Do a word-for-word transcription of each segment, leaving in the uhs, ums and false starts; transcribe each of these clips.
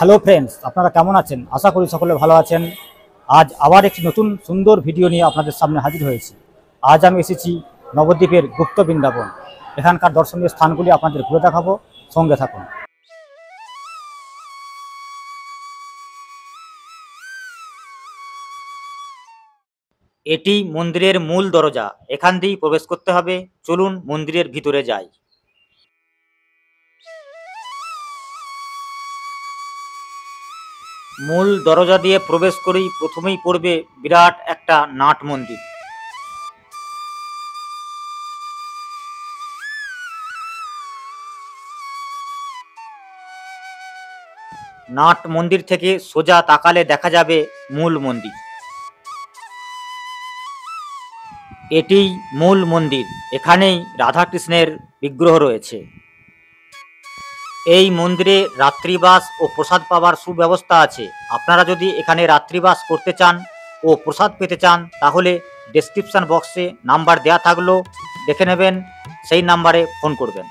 Hello friends, আপনারা কেমন আছেন? আশা করি সকলে ভালো আছেন। আজ আবার একটি নতুন সুন্দর ভিডিও নিয়ে আপনাদের সামনে হাজির হয়েছি। আজ আমি এসেছি নবদ্বীপের গুপ্ত বৃন্দাবন। এখানকার দর্শনীয় স্থানগুলি আপনাদের ঘুরে দেখাবো, সঙ্গে থাকুন। এটি মন্দিরের মূল দরজা। এখান দিয়েই প্রবেশ করতে হবে। চলুন মন্দিরের ভিতরে যাই। মূল দরজা দিয়ে প্রবেশ করেই প্রথমেই পড়বে বিরাট একটা নাট মন্দির। নাট মন্দির থেকে সোজা তাকালে দেখা যাবে মূল মন্দির। এটিই মূল মন্দির। এখানেই রাধাকৃষ্ণের বিগ্রহ রয়েছে। এই মন্দিরে রাত্রিবাস ও প্রসাদ পাওয়ার সুব্যবস্থা আছে। আপনারা যদি এখানে রাত্রিবাস করতে চান ও প্রসাদ পেতে চান তাহলে ডেসক্রিপশন বক্সে নাম্বার দেয়া থাকলো, দেখে নেবেন, সেই নাম্বারে ফোন করবেন।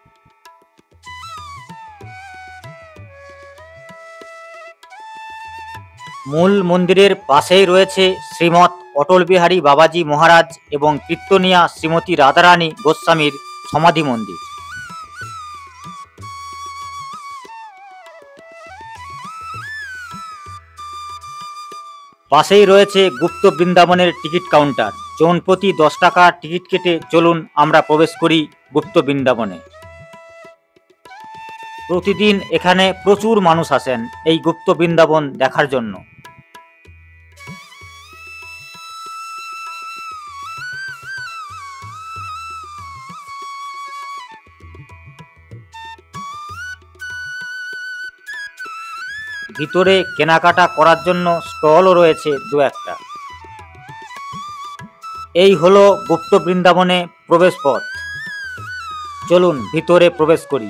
মূল মন্দিরের পাশেই রয়েছে শ্রীমৎ অটল বিহারী বাবাজি মহারাজ এবং কীর্তনিয়া শ্রীমতী রাধারানী গোস্বামীর সমাধি মন্দির। পাশেই রয়েছে গুপ্ত বৃন্দাবনের টিকিট কাউন্টার। জন প্রতি দশ টাকা টিকিট কেটে চলুন আমরা প্রবেশ করি গুপ্ত বৃন্দাবনে। প্রতিদিন এখানে প্রচুর মানুষ আসেন এই গুপ্ত বৃন্দাবন দেখার জন্য। ভিতরে কেনাকাটা করার জন্য স্টলও রয়েছে দু একটা। এই হলো গুপ্ত বৃন্দাবনে প্রবেশ পথ। চলুন ভিতরে প্রবেশ করি।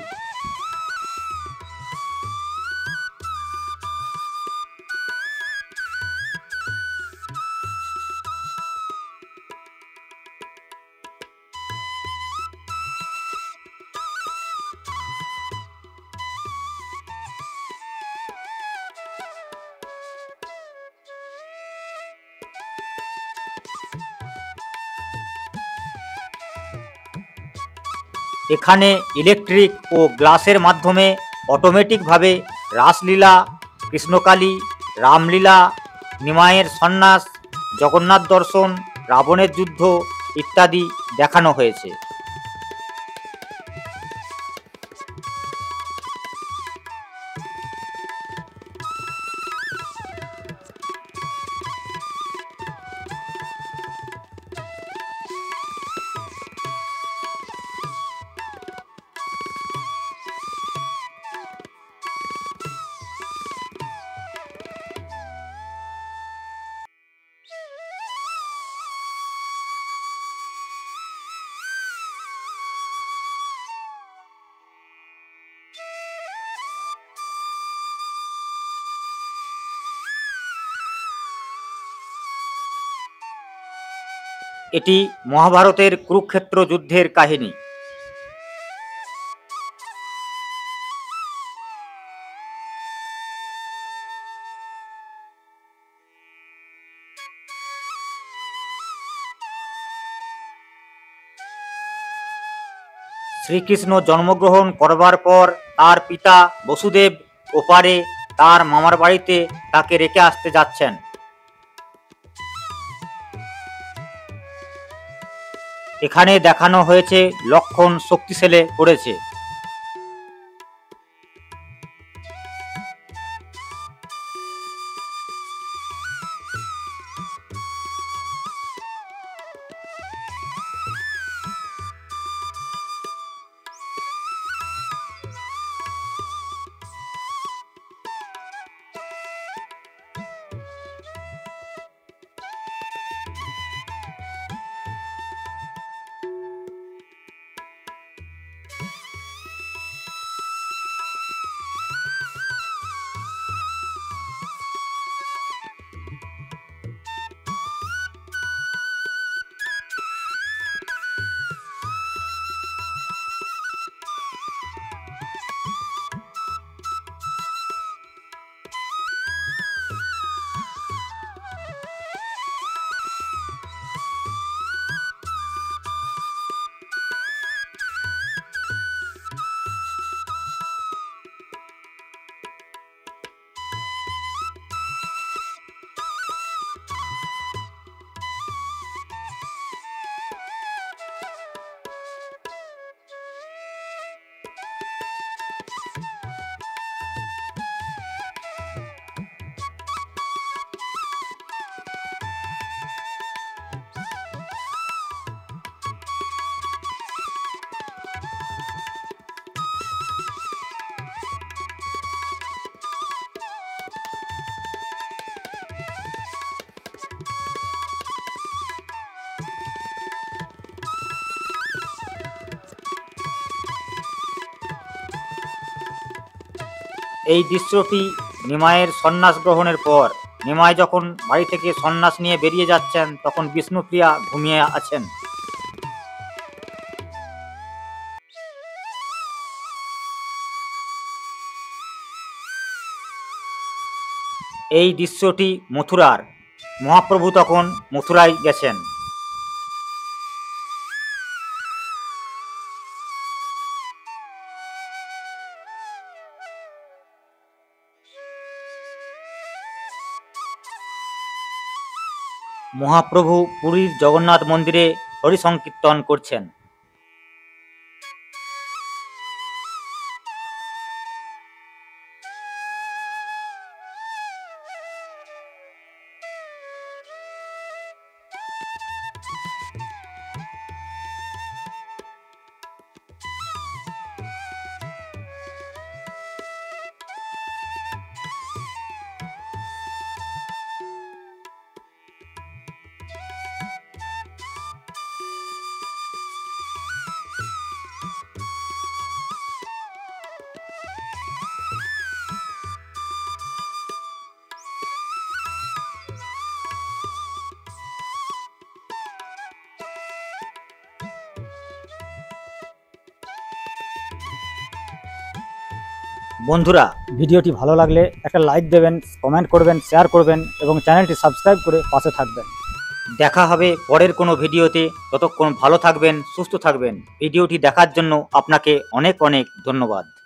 এখানে ইলেকট্রিক ও গ্লাসের মাধ্যমে অটোমেটিকভাবে রাসলীলা, কৃষ্ণকালী, রামলীলা, নিমাইয়ের সন্ন্যাস, জগন্নাথ দর্শন, রাবণের যুদ্ধ ইত্যাদি দেখানো হয়েছে। এটি মহাভারতের কুরুক্ষেত্র যুদ্ধের কাহিনী। শ্রীকৃষ্ণ জন্মগ্রহণ করবার পর তার পিতা বসুদেব ওপারে তার মামার বাড়িতে তাকে রেখে আসতে যাচ্ছেন। এখানে দেখানো হয়েছে লক্ষণ শক্তিশালী করেছে। এই দৃশ্যটি নিমাইয়ের সন্ন্যাস গ্রহণের পর নিমাই যখন বাড়ি থেকে সন্ন্যাস নিয়ে বেরিয়ে যাচ্ছেন তখন বিষ্ণুপ্রিয়া ঘুমিয়ে আছেন। এই দৃশ্যটি মথুরার। মহাপ্রভু তখন মথুরায় গেছেন। মহাপ্রভু পুরীর জগন্নাথ মন্দিরে হরি সংকীর্তন করছেন। বন্ধুরা, ভিডিওটি ভালো লাগলে একটা লাইক দেবেন, কমেন্ট করবেন, শেয়ার করবেন এবং চ্যানেলটি সাবস্ক্রাইব করে পাশে থাকবেন। দেখা হবে পরের কোনো ভিডিওতে। ততক্ষণ ভালো থাকবেন, সুস্থ থাকবেন। ভিডিওটি দেখার জন্য আপনাকে অনেক অনেক ধন্যবাদ।